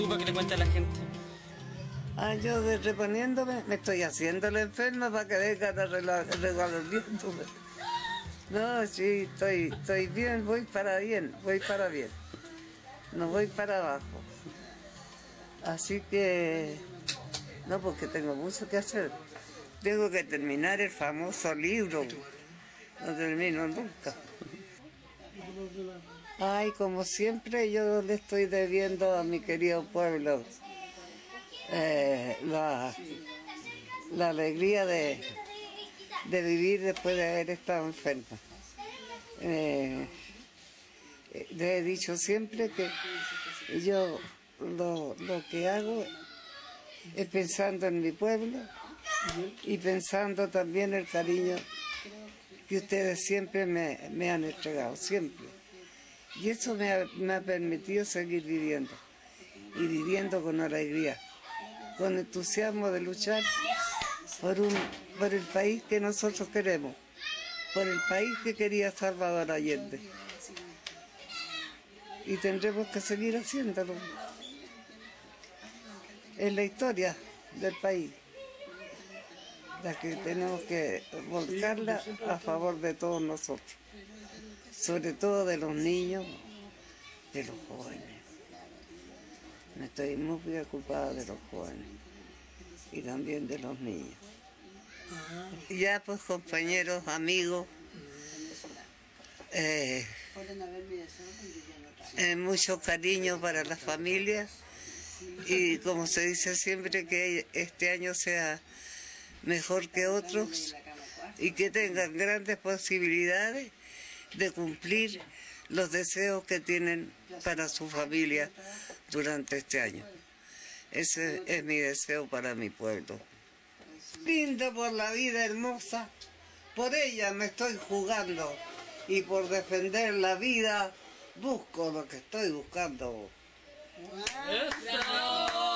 tú para que le cuentes a la gente? Yo reponiéndome, me estoy haciendo la enferma para que vengan a regaladiéndome. No, sí, estoy bien, voy para bien. No voy para abajo. Así que, no, porque tengo mucho que hacer. Tengo que terminar el famoso libro. No termino nunca. Ay, como siempre yo le estoy debiendo a mi querido pueblo la alegría de vivir después de haber estado enferma. Le he dicho siempre que yo lo que hago es pensando en mi pueblo y pensando también el cariño que ustedes siempre me han entregado, siempre. Y eso me ha permitido seguir viviendo, y viviendo con alegría, con entusiasmo de luchar por el país que nosotros queremos, por el país que quería Salvador Allende. Y tendremos que seguir haciéndolo. Es la historia del país, la que tenemos que volcarla a favor de todos nosotros, sobre todo de los niños, de los jóvenes. Me estoy muy preocupada de los jóvenes y también de los niños. Ya pues, compañeros, amigos, mucho cariño para las familias, y como se dice siempre, que este año sea mejor que otros y que tengan grandes posibilidades de cumplir los deseos que tienen para su familia durante este año. Ese es mi deseo para mi pueblo. Brindo por la vida hermosa, por ella me estoy jugando, y por defender la vida busco lo que estoy buscando. ¡Eso!